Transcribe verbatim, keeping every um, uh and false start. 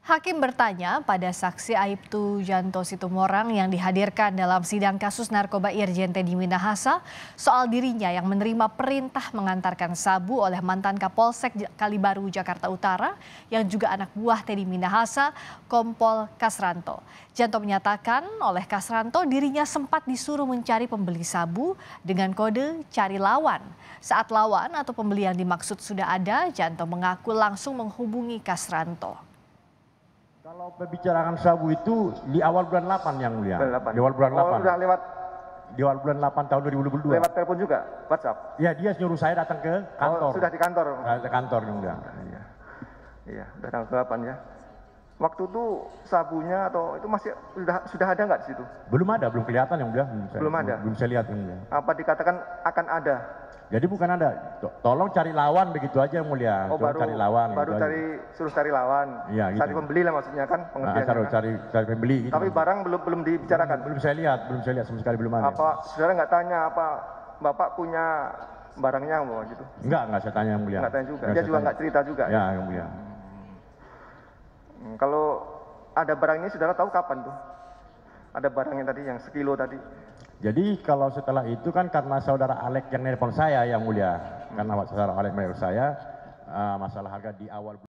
Hakim bertanya pada saksi Aibtu Janto Situmorang yang dihadirkan dalam sidang kasus narkoba Irjen Teddy Minahasa soal dirinya yang menerima perintah mengantarkan sabu oleh mantan Kapolsek Kalibaru, Jakarta Utara yang juga anak buah Teddy Minahasa, Kompol Kasranto. Janto menyatakan oleh Kasranto dirinya sempat disuruh mencari pembeli sabu dengan kode cari lawan. Saat lawan atau pembeli yang dimaksud sudah ada, Janto mengaku langsung menghubungi Kasranto. Kalau membicarakan sabu itu di awal bulan delapan yang mulia. delapan. Di awal bulan delapan. Oh, udah lewat di awal bulan delapan tahun dua ribu dua puluh dua. lewat telepon juga, WhatsApp. Ya, dia nyuruh saya datang ke kantor. Oh, sudah di kantor. Ke kantor yang mulia. Iya. Iya, udah tanggal delapan ya. Waktu itu sabunya atau itu masih sudah sudah ada nggak di situ? Belum ada, belum kelihatan yang mulia. Belum, Belum ada. Belum saya lihat yang mulia. Apa dikatakan akan ada? Jadi bukan ada. Tolong cari lawan begitu aja yang mulia. Oh, Tolong baru cari lawan. baru gitu cari aja. suruh cari lawan. Iya, gitu. Cari pembeli lah maksudnya kan Nah, pengertiannya. cari, kan? cari cari pembeli. Gitu. Tapi barang belum belum dibicarakan. Belum, belum saya lihat, belum saya lihat sama sekali belum ada. Apa saudara nggak tanya apa bapak punya barangnya mau gitu? Enggak, enggak saya tanya yang mulia. Nggak tanya juga. Enggak Dia saya juga tanya. nggak cerita juga. Ya, yang mulia. Hmm, Kalau ada barang ini saudara tahu kapan tuh? Ada barangnya tadi yang sekilo tadi. Jadi kalau setelah itu kan karena saudara Alek yang nelpon saya yang mulia, karena saudara Alek menelpon saya uh, masalah harga di awal